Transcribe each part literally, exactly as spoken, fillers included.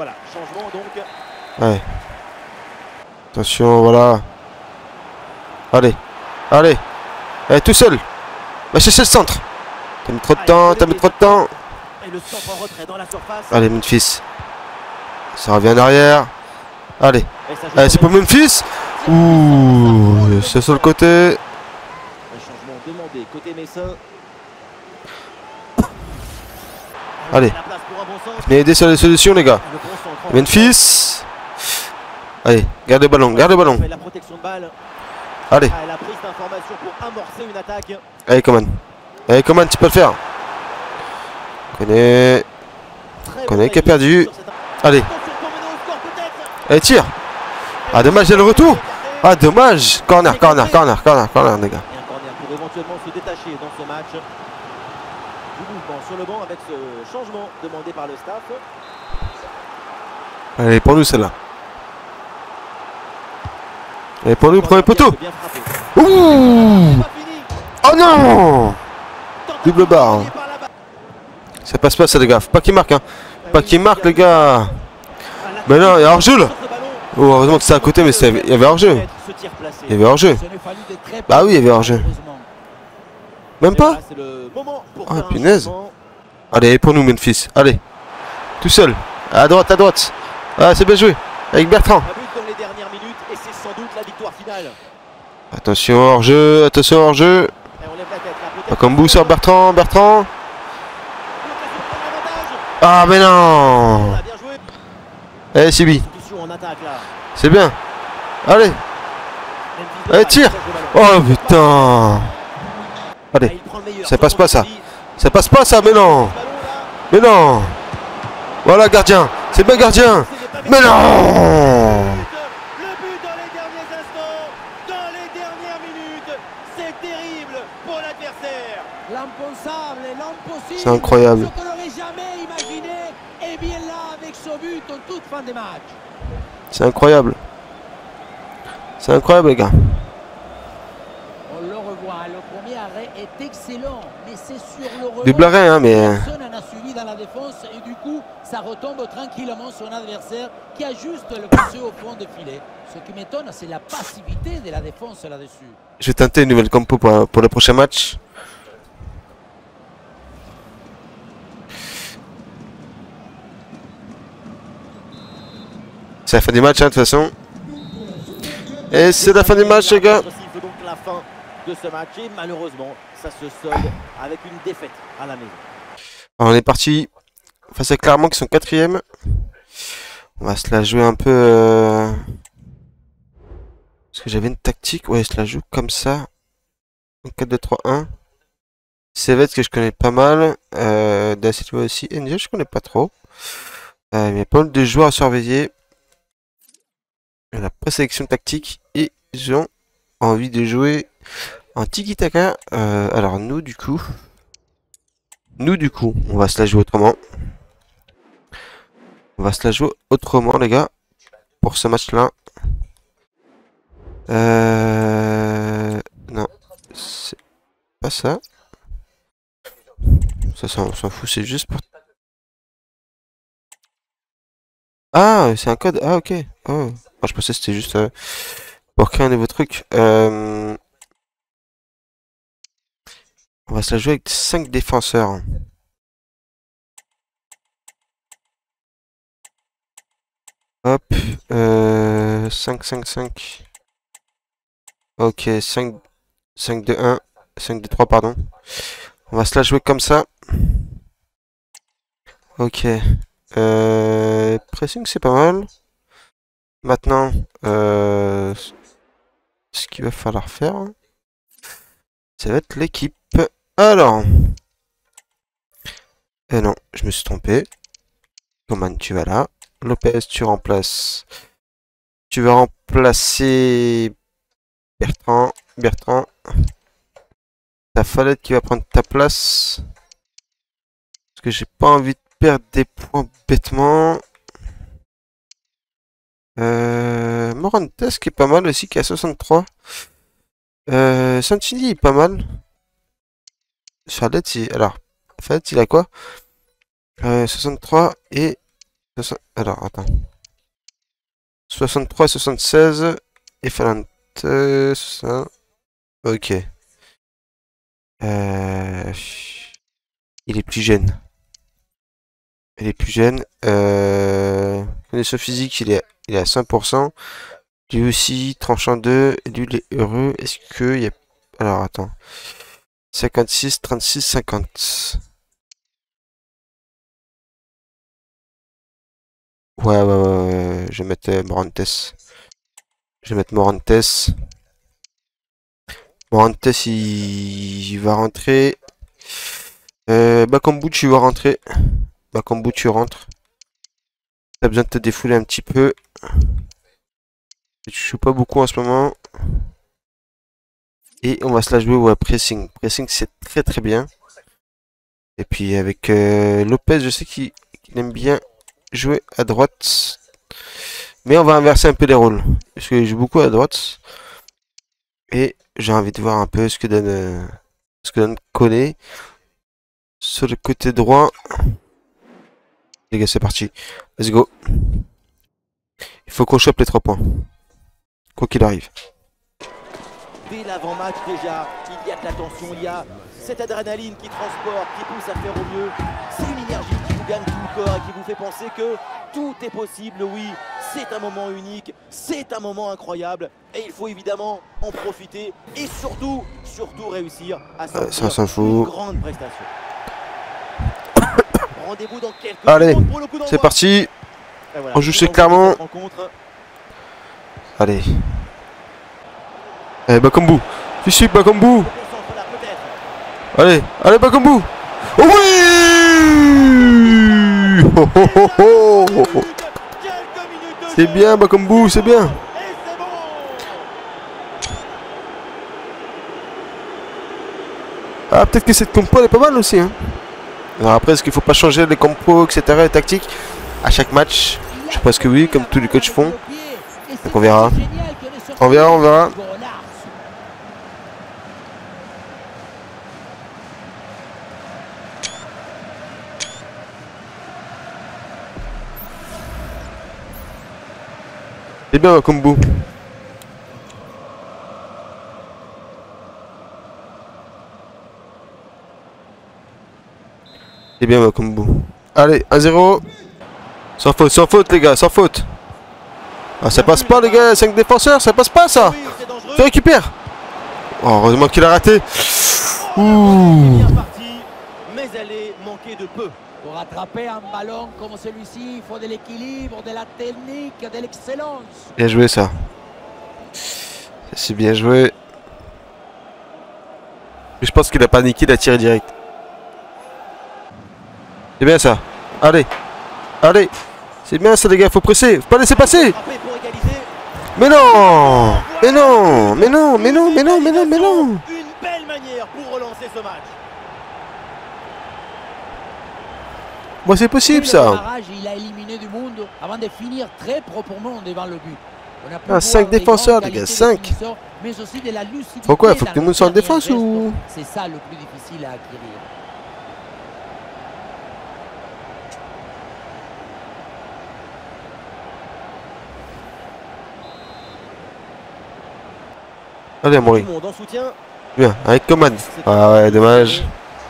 Voilà, changement donc. Ouais. Attention, voilà. Allez, allez. Allez, tout seul. Va chercher le centre. T'as mis trop de temps, t'as mis trop de temps. Et le centre en retrait dans la surface. Allez, Memphis. Ça revient en arrière. Allez. Et ça joue Allez, c'est quand pour même. Memphis. Ouh, c'est sur le côté. Un changement demandé côté Messin. Allez. La place pour un bon centre. Venez aider sur les solutions, les gars. Le bon centre en Memphis. Allez, garde le ballon, garde le ballon. La protection de balle. Allez, Ah, la prise d'information pour amorcer une attaque. allez, Coman. Allez, Coman, tu peux le faire. Connais. Très Connais bon qui a réussite perdu. sur cette attaque. Allez, Attention pour mener au score peut-être. allez, tire. Ah, dommage, il y a le retour. Ah, dommage. Corner, corner, corner, corner, corner, les gars. Et un corner pour éventuellement se détacher dans ce match. Du mouvement sur le banc avec ce changement demandé par le staff. Allez, pour nous, celle-là. Allez, pour nous, premier poteau. Bien frappé. Ouh. Pas fini. Oh non. Double barre. Gagné par la balle. Ça passe pas, ça, les gars. Faut pas qu'il marque, hein. Ah Pas oui, qu'il marque, il y a- les gars. Ah, la- Mais non, il y a hors-jeu, là. sur ce ballon. Oh, heureusement que c'était à côté, mais c'était- il y avait hors-jeu. Ce tir placé. Il y avait hors-jeu. Ce n'est fallu de très Bah peu, oui, il y avait hors-jeu. malheureusement. Même Et pas. voilà, c'est le moment pour Ah, faire un punaise. changement. Allez, pour nous, Memphis. Allez. Tout seul. À droite, à droite. Ah, c'est bien joué. Avec Bertrand. Un but dans les dernières minutes et c'est sans doute la victoire finale. Attention hors-jeu. Attention hors-jeu. Et on lève la tête là, peut-être. Pas comme vous sur Bertrand. Bertrand. L'occasion de prendre l'avantage. Ah, mais On non. a bien joué. Allez, Sibi. Substitution en attaque là. C'est bien. Allez. Memphis de Allez, Paris, tire. cherche le ballon. Oh, putain. Ah, Allez. il prend le meilleur. Ça passe pas, ça. Ce Ça passe pas, ça. Mais non. ballon là. Mais non. Voilà, gardien. C'est bien, gardien. Mais non. Le but dans les derniers instants, dans les dernières minutes, c'est terrible pour l'adversaire. L'impensable et l'impossible. C'est incroyable. Ce qu'on n'aurait jamais imaginé. Et bien là, avec ce but en toute fin de match. C'est incroyable. C'est incroyable, les gars. On le revoit, le premier arrêt est excellent, mais c'est sur le rebond. Double arrêt, hein, mais. Personne n'en a suivi dans la défense et du coup, ça retombe tranquillement sur un adversaire qui a juste le poussé au fond de filet. Ce qui m'étonne, c'est la passivité de la défense là-dessus. Je vais tenter une nouvelle compo pour, pour le prochain match. C'est la fin du match, hein, de toute façon. Et c'est la fin du match, les gars. C'est donc la fin de ce match et malheureusement, ça se solde avec une défaite à la maison. Alors, on est parti face à Clermont qui sont quatrième. On va se la jouer un peu. Euh... Parce que j'avais une tactique. Ouais, je la joue comme ça. En quatre deux trois un. Cévette que je connais pas mal. Euh, Dacity aussi. N G je connais pas trop. Euh, il y a pas mal de joueurs à surveiller. La présélection tactique. Et ils ont envie de jouer en tiki-taka. Euh, alors nous du coup. Nous du coup, on va se la jouer autrement. On va se la jouer autrement les gars. Pour ce match là. Euh... Non. C'est pas ça. Ça, ça on s'en fout, c'est juste pour... Ah, c'est un code. Ah, ok. Oh. Ah, je pensais que c'était juste euh, pour créer un nouveau truc. Euh... On va se la jouer avec cinq défenseurs. Hop. Euh... cinq, cinq, cinq. Ok, cinq, cinq, deux, un. cinq, deux, trois, pardon. On va se la jouer comme ça. Ok. Euh, pressing, c'est pas mal. Maintenant, euh, ce qu'il va falloir faire, ça va être l'équipe. Alors. Euh, non, je me suis trompé. Coman, tu vas là. Lopez, tu remplaces. Tu vas remplacer Bertrand. Bertrand. Ta Fallette qui va prendre ta place. Parce que j'ai pas envie de perdre des points bêtement. Euh, Morantes qui est pas mal aussi, qui est à soixante-trois. Euh, Santini est pas mal. Fallette, il... alors, Fallette, il a quoi euh, soixante-trois et Alors, attends. soixante-trois, soixante-seize. Et Falante. Ça. Ok. Euh... Il est plus jeune. Il est plus jeune. Euh... Condition physique, il est, il est à cinq pour cent. Lui aussi, tranchant deux. Lui, il est heureux. Est-ce que il y a... Alors, attends. cinquante-six, trente-six, cinquante. Ouais, ouais, ouais, ouais. Je vais mettre euh, Morantes. Je vais mettre Morantes. Morantes, il... il va rentrer. Euh, Bakambu, tu vas rentrer. Bakambu, tu rentres. T'as besoin de te défouler un petit peu. Tu joues pas beaucoup en ce moment. Et on va se la jouer au pressing. Pressing, c'est très très bien. Et puis avec euh, Lopez, je sais qu'il qu'il aime bien jouer à droite. Mais on va inverser un peu les rôles. Parce qu'il joue beaucoup à droite. Et j'ai envie de voir un peu ce que donne, euh, ce que donne Koné. Sur le côté droit. Les gars, c'est parti. Let's go. Il faut qu'on chope les trois points. Quoi qu'il arrive. Dès l'avant-match déjà, il y a de la tension, il y a cette adrénaline qui transporte, qui pousse à faire au mieux. C'est une énergie qui vous gagne tout le corps et qui vous fait penser que tout est possible, oui. C'est un moment unique, c'est un moment incroyable. Et il faut évidemment en profiter et surtout, surtout réussir à sortir une grande prestation. Rendez-vous dans quelques Allez, secondes pour le coup d'envoi. c'est parti. Voilà, On joue chez Clermont. Allez. Allez, Bakambu. Tu suis Bakambu. Allez, allez, Bakambu. Oh oui. Oh, oh, oh, oh. C'est bien, Bakambu, c'est bien. Ah, peut-être que cette compo elle est pas mal aussi. Hein. Alors après, est-ce qu'il faut pas changer les compos, et cetera, les tactiques à chaque match? Je pense que oui, comme tous les coachs font. Donc on verra. On verra, on verra. C'est bien, Bakambu. C'est bien, Bakambu. Allez, un zéro. Sans faute, sans faute, les gars, sans faute. Ah, ça passe pas, les gars, cinq défenseurs, ça passe pas, ça. Tu récupères. Oh, heureusement qu'il a raté. Ouh. Mais elle est manquée de peu. Pour rattraper un ballon comme celui-ci, il faut de l'équilibre, de la technique, de l'excellence. Bien joué, ça. C'est bien joué. Je pense qu'il a paniqué, il a tiré direct. C'est bien ça. Allez. Allez. C'est bien ça, les gars, faut presser. Faut pas laisser passer. Mais non. Mais non. Mais non. Mais non. Mais non. Mais non. Mais non. Une belle manière pour relancer ce match. Moi, c'est possible, ça. Barrage, il a éliminé du monde avant de finir très proprement devant le but. Ah, cinq défenseurs, les gars, cinq. Pourquoi? Faut que tout le monde soit en défense ou? C'est ça le plus difficile à acquérir. Allez, Amaury. Bien, avec Coman. Ah ouais, dommage.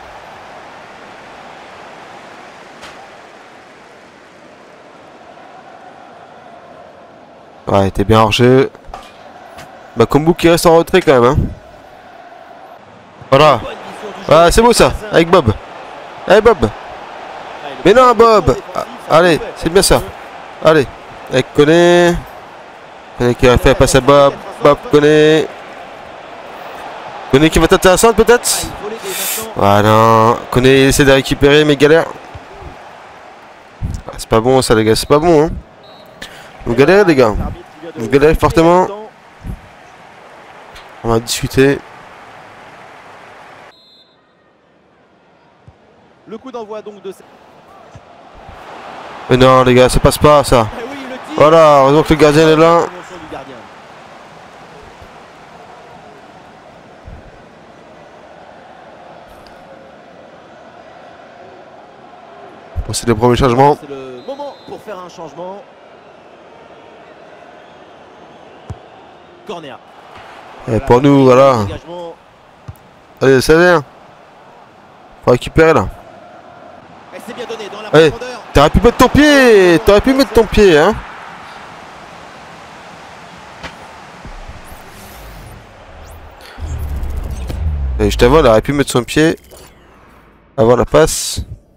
Ouais, t'es bien hors jeu. Bakambu qui reste en retrait quand même. Hein. Voilà. Ah, c'est beau ça, avec Bob. Allez, Bob. Mais non, Bob. Ah, allez, c'est bien ça. Allez, avec Koné. Koné qui a fait la passe à Bob. Bob, Koné. Koné qui va tenter un centre peut-être. Voilà. Koné essaie de récupérer mais galère. Ah, c'est pas bon ça les gars, c'est pas bon. Hein. Vous galérez les gars. Vous galérez fortement. On va discuter. Le coup d'envoi donc de. Mais non les gars, ça passe pas ça. Voilà, heureusement que le gardien est là. Bon, c'est le premier changement. pour faire un changement. Corner. Et pour nous, voilà. Dégagement. Allez, ça vient. Faut récupérer là. Et c'est bien donné dans la Allez, profondeur. t'aurais pu mettre ton pied. T'aurais pu mettre ton pied, hein. Et je t'avoue, elle aurait pu mettre son pied avant la passe.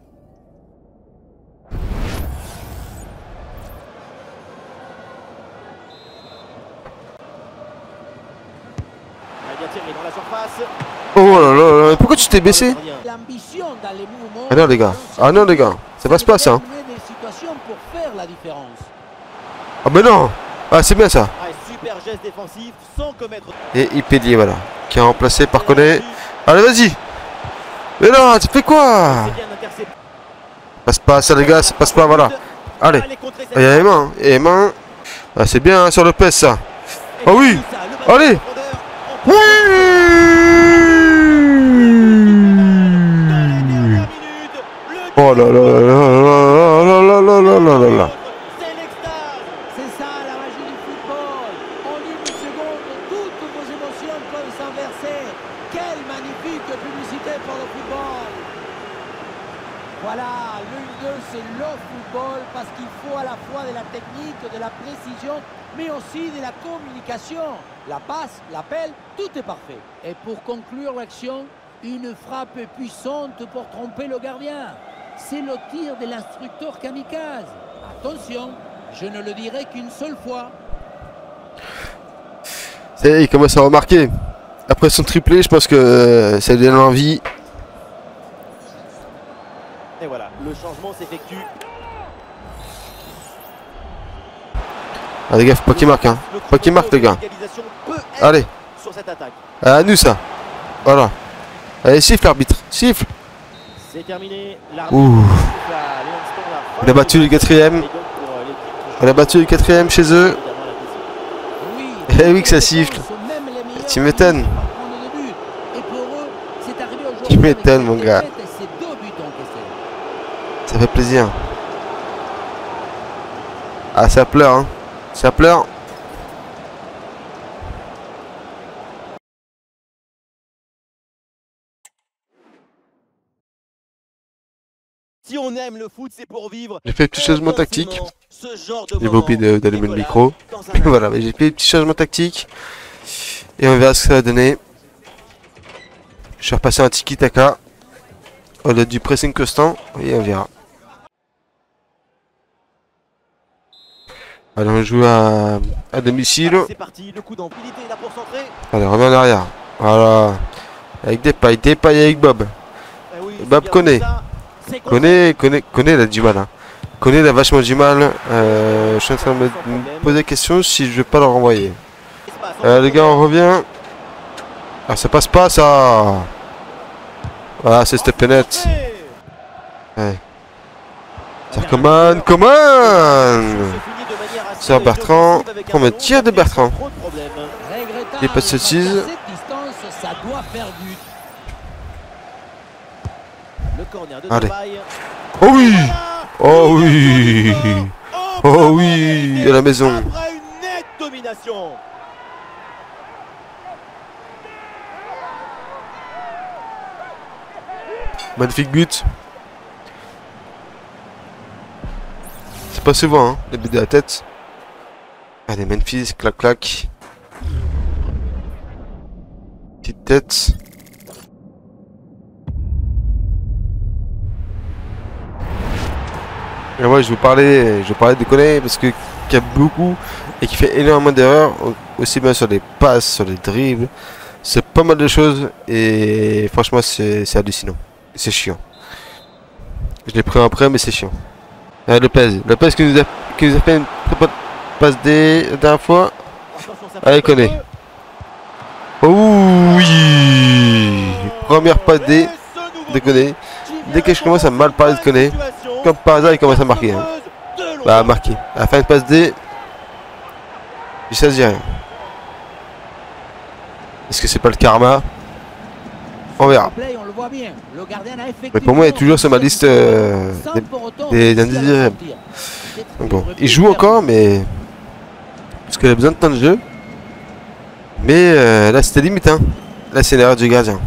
Elle a bien tiré dans la surface. Oh là là là, pourquoi tu t'es baissé? L'ambition dans les mouvements. Ah non les gars, ah non les gars, ça passe pas ça. Hein. Des situations pour faire la différence. Ah mais non. Ah c'est bien ça. Ah, super geste défensif sans commettre. Et Ipédier voilà, qui est remplacé par Koné. Allez vas-y. Mais non, tu fais quoi? C'est bien intercepté. Passe pas ça les gars, ça passe pas, voilà. Allez, Allez, contrer cette il y a les mains, et les mains. Ah, c'est bien hein, sur le P E S ça. Ah oui. Allez. Oui. Oh là là là là là là là là là là là. C'est l'extase. C'est ça la magie du football. En une seconde, toutes vos émotions peuvent s'inverser. Quelle magnifique publicité pour le football. Voilà, le deux, c'est le football parce qu'il faut à la fois de la technique, de la précision, mais aussi de la communication. La passe, l'appel, tout est parfait. Et pour conclure l'action, une frappe puissante pour tromper le gardien. C'est le tir de l'instructeur kamikaze. Attention, je ne le dirai qu'une seule fois. C'est, il commence à remarquer. Après son triplé, je pense que euh, ça lui donne envie. Et voilà, le changement s'effectue. Ah les gars, faut pas qu'il marque hein. Faut qu'il marque les gars. Allez. Sur cette attaque. À nous ça. Voilà. Allez, siffle l'arbitre. Siffle. C'est terminé. Ouh. On a battu le quatrième. On a battu le quatrième chez eux. Eh oui que ça siffle. Tu m'étonnes. Tu m'étonnes mon gars. Ça fait plaisir. Ah ça pleure hein. Ça pleure. Si on aime le foot, c'est pour vivre. J'ai fait un petit changement tactique. Ce genre de J'ai pas oublié d'allumer le micro. Voilà, j'ai fait un petit changement tactique. Et on verra ce que ça va donner. Je vais repasser un tiki-taka. Au lieu du pressing constant. Et on verra. Allez, on joue à, à domicile. C'est parti, le coup d'amplitude là pour centrer. Allez, reviens en arrière. Voilà. Avec des pailles, des pailles avec Bob. Eh oui, Bob connaît. Connaît, connaît, connaît, il a du mal. Hein. Connaît, il a vachement du mal. Euh, je suis en train de me, me poser la question si je vais pas le renvoyer. Euh, les gars, on revient. Ah, ça passe pas ça. Ah, c'est step net. Ouais. Come on, come on. Sur Bertrand. On me tire de Bertrand. Il passe ce tease. Allez. Oh oui. Oh oui. Oh oui. À la maison. Après une nette domination. Magnifique but. C'est pas souvent, hein, les buts de la tête. Allez, Memphis, clac clac. Petite tête. Et moi, je vous parlais, je vous parlais de Koné parce que qu'il y a beaucoup et qui fait énormément d'erreurs, aussi bien sur les passes, sur les dribbles. C'est pas mal de choses et franchement, c'est hallucinant. C'est chiant. Je l'ai pris après, mais c'est chiant. Ah, Lopez. Lopez qui nous a, qui nous a fait une passe D la dernière fois. Allez, Koné. Oh oui. Première passe D de Koné. Dès que je commence à mal parler de Koné, comme par hasard, il commence à marquer. Hein. Bah, marquer. À la fin de passe D, je sais rien. Est-ce que c'est pas le karma? On verra. Mais pour moi, il est toujours sur ma liste euh, des, des indésirables. Donc bon, il joue encore, mais parce qu'il a besoin de temps de jeu. Mais euh, là, c'était limite, hein. Là, c'est l'erreur du gardien.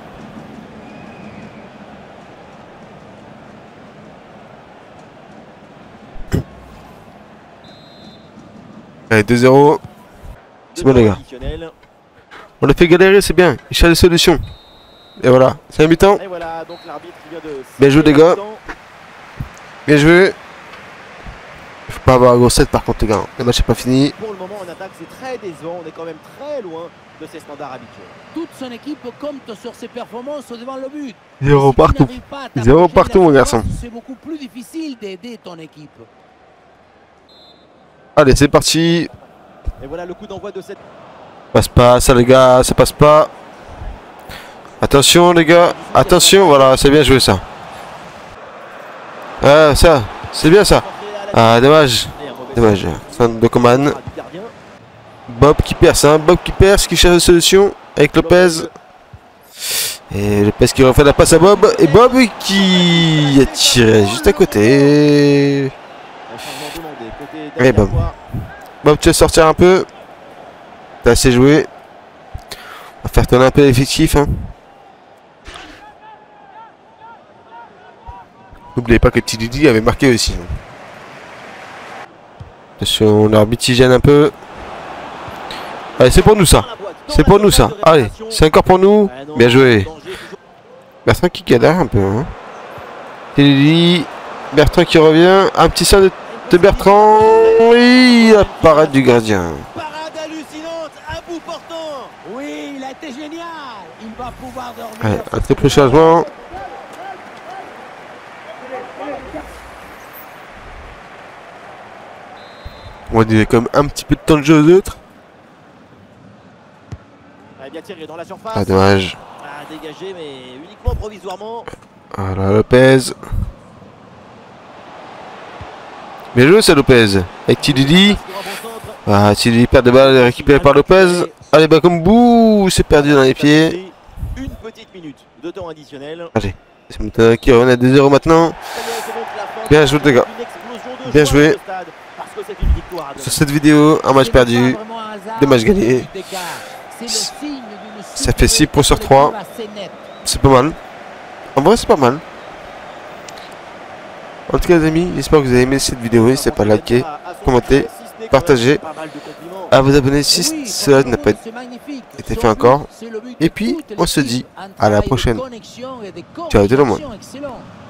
Allez, deux zéro. C'est bon, les gars. On l'a fait galérer, c'est bien. Il cherche des solutions. Et voilà, c'est un mi-temps. Voilà, donc l'arbitre vient de bien joué, les gars. Bien joué. Il faut pas avoir un gros set par contre, les gars. Le match n'est pas fini. Pour le moment, en attaque, c'est très décevant. On est quand même très loin de ses standards habituels. Toute son équipe compte sur ses performances devant le but. Zéro Si partout. Zéro partout, mon garçon. C'est beaucoup plus difficile d'aider ton équipe. Allez, c'est parti. Et voilà le coup d'envoi de cette... Passe pas, ça les gars, ça passe pas. Attention les gars, attention, voilà, c'est bien joué ça. Ah, ça, c'est bien ça. Ah, dommage. Dommage. Centre de commande. Bob qui perce, hein. Bob qui perce, qui cherche une solution avec Lopez. Et Lopez qui refait la passe à Bob. Et Bob qui a tiré juste à côté. Allez Bob. Bob, tu vas sortir un peu. T'as assez joué. On va faire tourner un peu l'effectif. Hein. N'oubliez pas que Tilidi avait marqué aussi. Attention, l'arbitre gêne un peu. Allez, c'est pour nous ça. C'est pour nous ça. Allez, c'est encore pour nous. Bien joué. Bertrand qui galère un peu. Hein. Tilidi. Bertrand qui revient. Un petit saut de, de Bertrand. Oui, la parade du gardien. Parade hallucinante, à bout portant. Oui, il a été génial. Il va pouvoir dormir. Allez, un triple changement. On va dire comme un petit peu de temps de jeu aux autres. Ah, bien tiré dans la surface. Ah, dommage. Ah, dégagé, mais uniquement provisoirement. Voilà, Lopez. Bien joué, ça, Lopez. Avec Tilidi. Ah, Tilidi perd de balle, récupéré par Lopez. Allez, bah, comme bout, c'est perdu dans les pieds. Une petite minute de temps additionnel. Allez, c'est Mouton qui revient à deux zéro maintenant. Bien joué, les gars. Bien joué. Sur cette vidéo, un match perdu, deux matchs gagnés. Ça fait six points sur trois. C'est pas mal. En vrai, c'est pas mal. En tout cas, les amis, j'espère que vous avez aimé cette vidéo. N'hésitez pas à liker, commenter, partager, à vous abonner si cela n'a pas été fait encore. Et puis, on se dit à la prochaine. Ciao tout le monde.